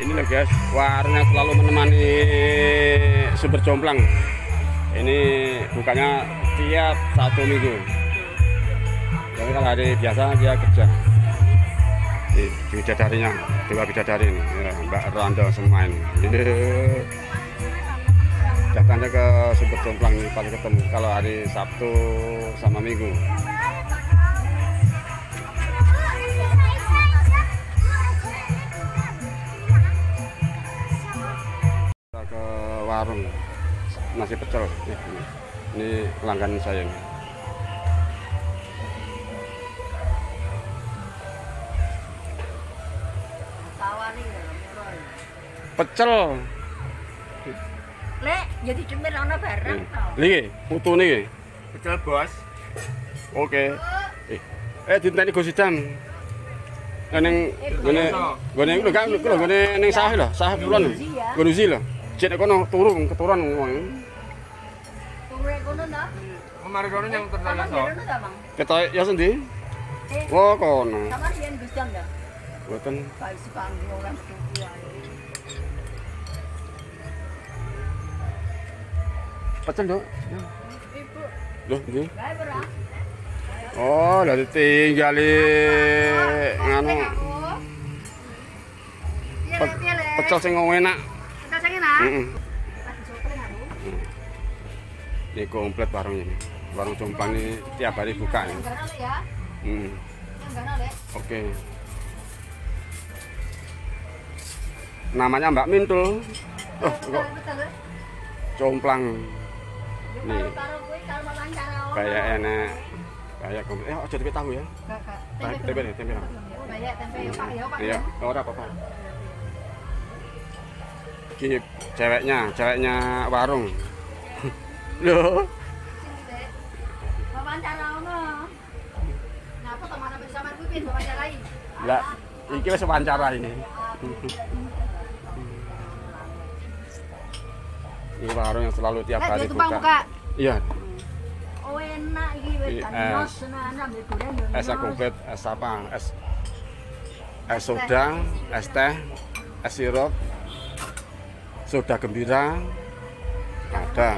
Ini loh guys, warung yang selalu menemani Sumber Jomplang. Ini bukanya tiap Sabtu Minggu. Jadi kalau hari biasa dia kerja. Ini bidadarinya, Dewa Bidadari ini, ya, Mbak Rando semua ini. Datangnya ke Sumber Jomplang ini paling ketemu kalau hari Sabtu sama Minggu. Ke warung nasi pecel ini langganan saya ini. Pecel lek jadi cemir ana bareng niki putu niki Pecel bos. oke diteni Gus Idam ning gone iku lho kan lho gone ning sawah lho sawah kulon Gunuzi lho cek kono turu keturun ngomong turu kono ta Kemarin kono yang terlalu so. ketok ya sendi oh kono sama yen Gus Idam ta mboten kae sepanggi ora metu ae pecel dong ibu loh nggih kae berang oh lha ditinggali nganu pecel sing enak pecel sing enak heeh ini komplit warung ini warung Jomplang ini tiap hari buka ya oke namanya Mbak Mintul kok Jomplang nih kayak enak kayak komplit aja tempe tahu ya tempe tempe Pak ya Pak iya ora apa-apa ini ceweknya warung loh wawancara ono ngapa teman bersama kuwi wawancarai lah iki wis wawancara ini ini warung yang selalu tiap hari buka iya oh enak iki wis panos senana ambek goreng es komplit es apa es soda es teh es sirup soda gembira ada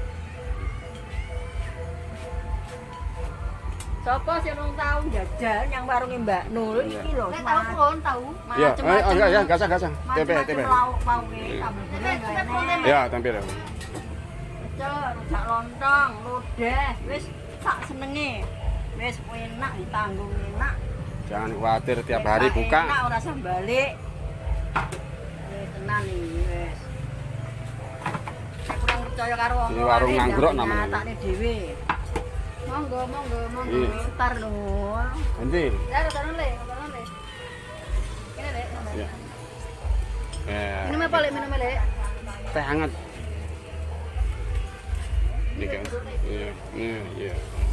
sapa sing nang tau njajal yang warunge Mbak Nul iki lho tahu pun tahu iya ya gasah tempe lauk pauke sambel goreng ya tempe lho rujak lontong lodeh wis sak senenge wis enak ditanggung enak jangan khawatir tiap hari buka enak ora usah balik wis tenan iki wis kurang percaya karo wong ini warung nganggrok namanya takne dhewe monggo ntar lho nanti ya rotan le ini le minum apa le minum le teh hangat ini kan iya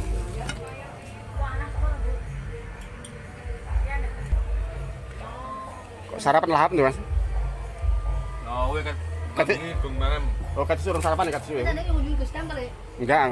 kok sarapan lahap nih mas Oh, we kan. Kati- Ini bung mangan. oh kata suruh sarapan ya kata suruh ini ujung Gus Idam kali enggak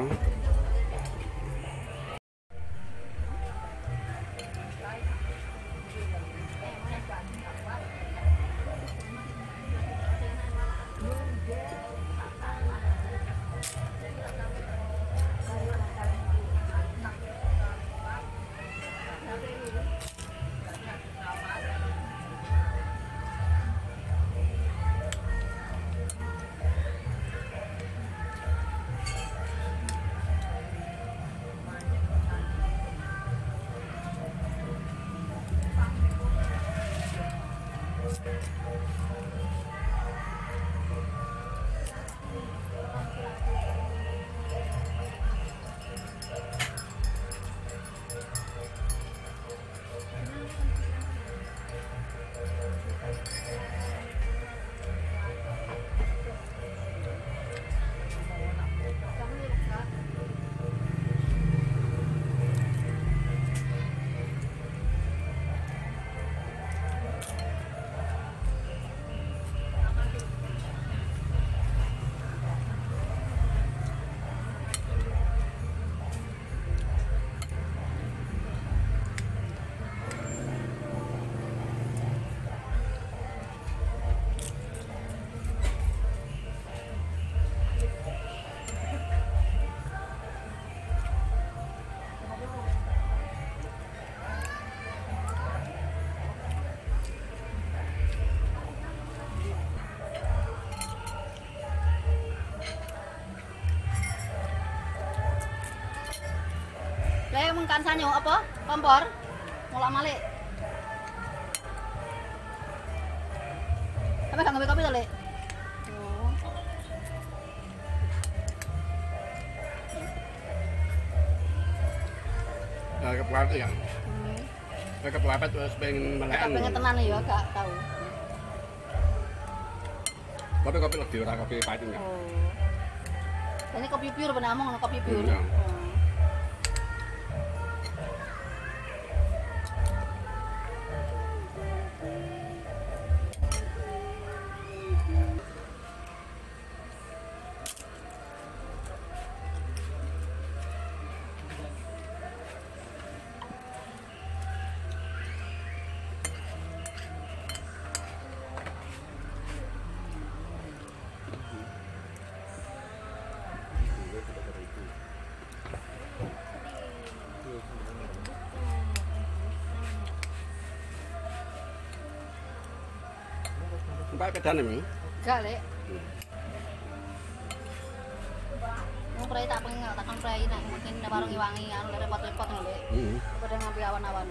kan sanyo apa? Kompor. Molak-malik. Sampai gak ngambil kopi to, Lek? Oh. Nah, kepala ya. Kepala terus pengen melekan. Pengen tenan ya, gak tahu. Kopi lebih ora kopi pahit enggak. Oh. Ini kopi pure bener among kopi pure. Iya. Sampai pedan ini. Gak, Lek. Mau prai tak pengen takkan prai nak mungkin barang iwangi anu repot-repot ngono, Lek. Pada ngambil awan-awan.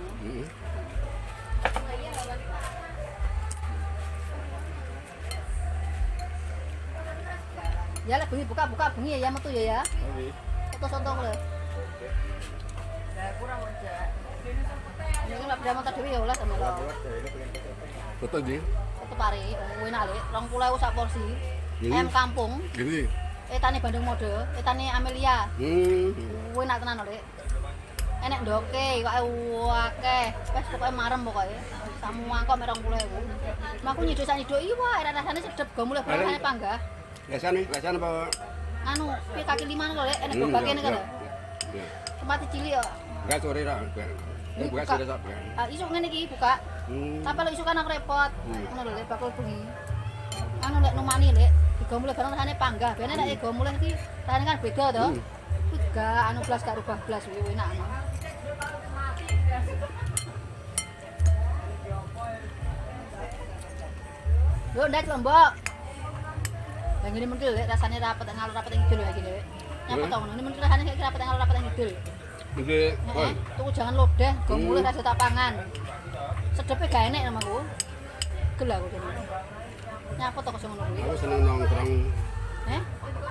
Ya lek bengi buka bengi ya metu ya. Foto sontong lho. Lah kurang aja. Ini lek beda motor dhewe ya ulah sama lo. Betul di. Foto pare, enak Lek, 20.000 sak porsi. Ayam kampung. Gini. Etane Bandung Mode, etane Amelia. Enak tenan Lek. Enek ndoke kok akeh. Wes pokoke marem pokoke. Semua kok 20.000. Aku nyiduk sak nyiduk iki wae rasane sedep go mulih rasane panggah. Lesan apa? Anu, piye kaki 5 lho Lek, enek bobake nek lho. Iya. Tempat cilik kok. Enggak sore ra. Buka sore sak. Isuk ngene iki buka. Sampai lek isuk kan aku repot. Ngono lho Lek bakul bengi. Anu lek numani Lek, digo mulih barang rasane panggah. Biasane nek digo mulih iki rasane kan beda to. Kuwi gak anu blas gak rubah blas kuwi enak anu. Yo ndak lombok. Lah ngene mentil Lek rasane rapet ngalor rapet ing idul ya gini Lek. Nyapa to ngono, ini mentil rasane kayak rapet ngalor rapet ing idul. Iki, Heeh. Tuku jangan lodeh, go mulih rasa tak pangan. Sedepe gak enek namaku. Gel aku jane. Nyapa to kok ngono kuwi? aku seneng nongkrong. Heh?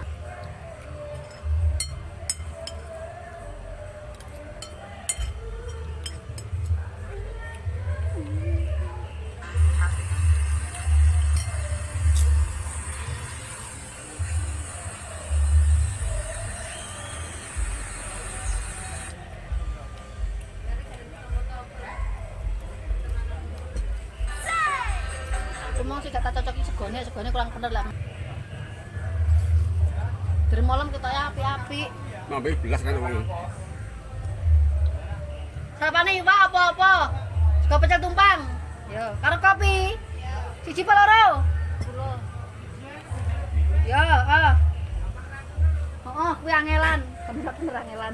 Cuma sih gak tak cocoki segone kurang bener lah. Dari malam kita ya api-api. Mambe belas kan wong. Sarapane iwak apa-apa? Sego pecel tumpang. Yo, karo kopi. Siji apa loro? Yo, kuwi angelan. Bener angelan.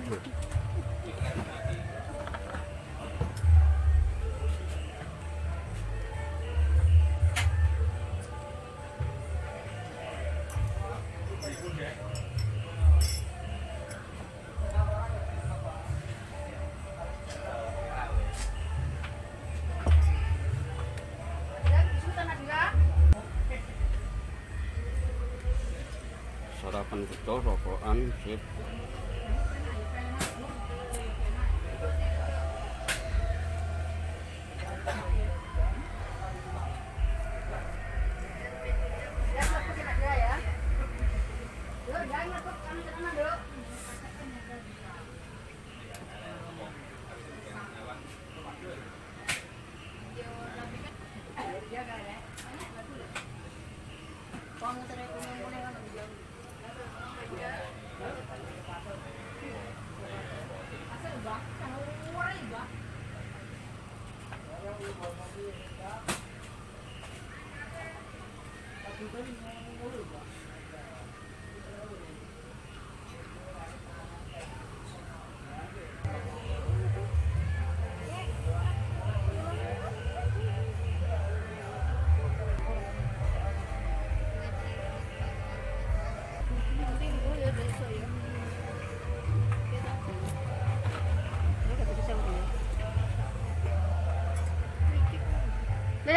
Sarapan betul, rokokan, sip.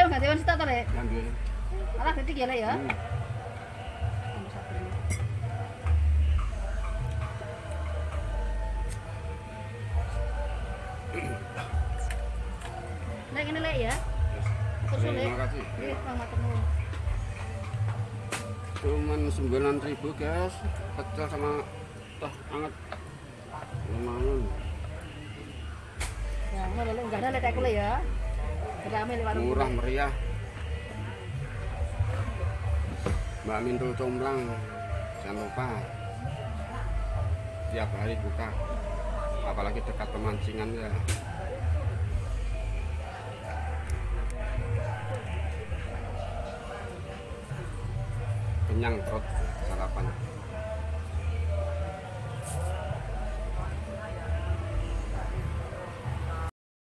ganti wan stok to, Lek. Ambil. Alah gede ya, Lek ya. Lek ini Lek ya. Terus Lek. Terima kasih. Nggih, Bang matur nuwun. Cuman 9.000 guys, pecel sama teh hangat. Lumayan. Ya, ngono lho, enggak ada Lek aku Lek ya. Rame Lek warung. Murah meriah. Mbak Mintul Comblang, jangan lupa tiap hari buka, apalagi dekat pemancingan ya. Kenyang perut sarapan.